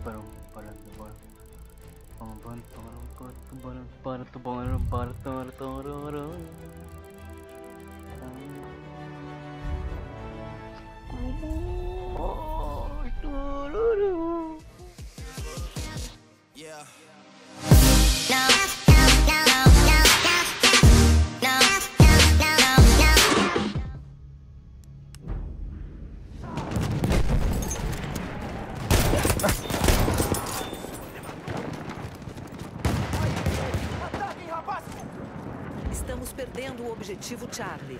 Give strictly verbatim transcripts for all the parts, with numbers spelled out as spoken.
Bora, bora, bora. Bora, bora, bora, bora, bora, bora, bora, bora. Yeah. Estamos perdendo o objetivo Charlie.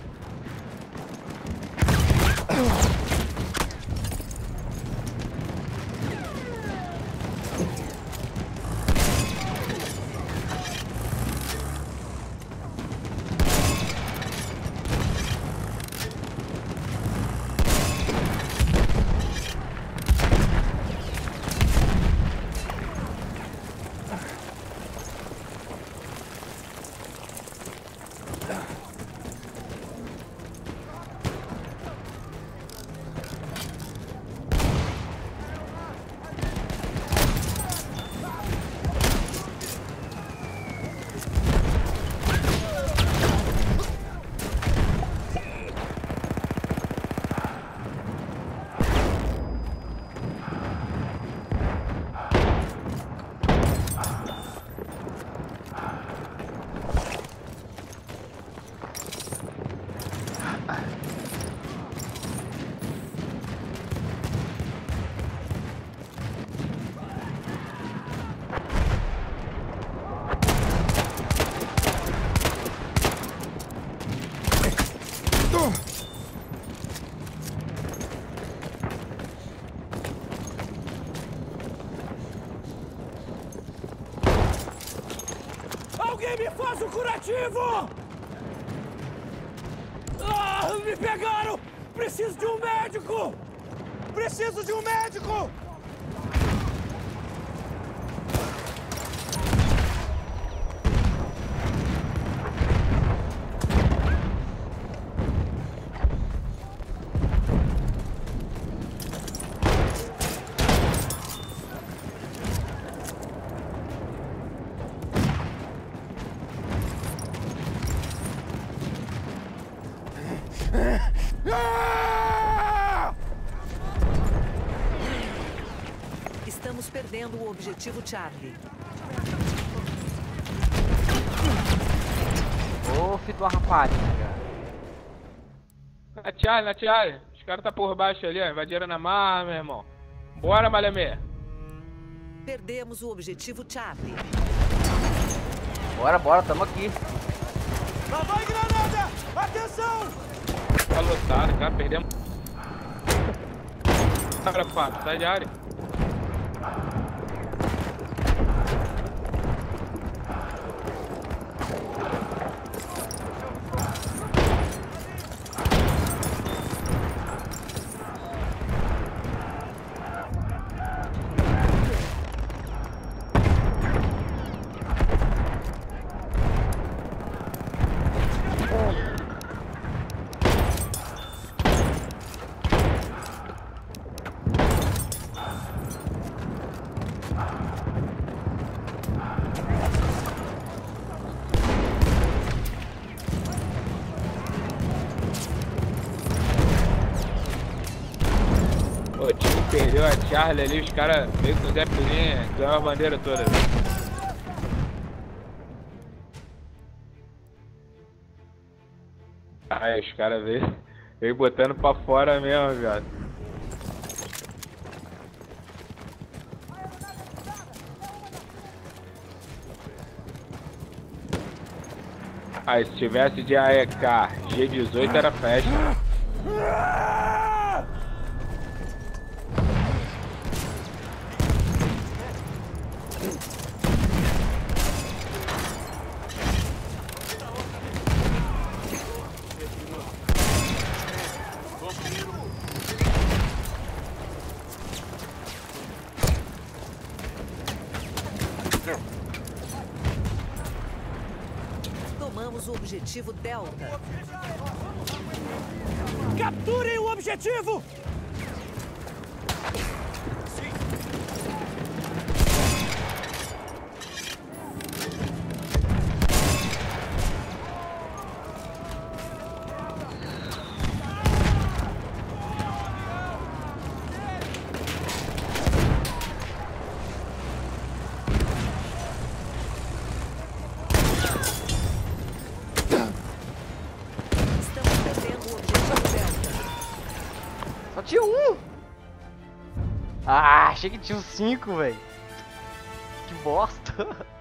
Alguém me faz um curativo! Ah, me pegaram! Preciso de um médico! Preciso de um médico! Estamos perdendo o objetivo Charlie. Ô, filho do rapariga. Na Charlie, na Charlie. Os caras tá por baixo ali, ó. Invadiram na mar, meu irmão. Bora, Malemê. Perdemos o objetivo Charlie. Bora, bora, tamo aqui. Lá vai granada! Atenção! Tá lotado, cara. Perdemos. Cara, Pato, sai de área. O time perdeu a Charlie ali, os caras veio com o Zé Pilinha, ganhou a bandeira toda. Aí os caras veio, veio botando pra fora mesmo, viado. Aí se tivesse de A E K G dezoito era festa. Tomamos o objetivo Delta. Capturem o objetivo! tinha um! Ah, achei que tinha uns cinco, velho. Que bosta.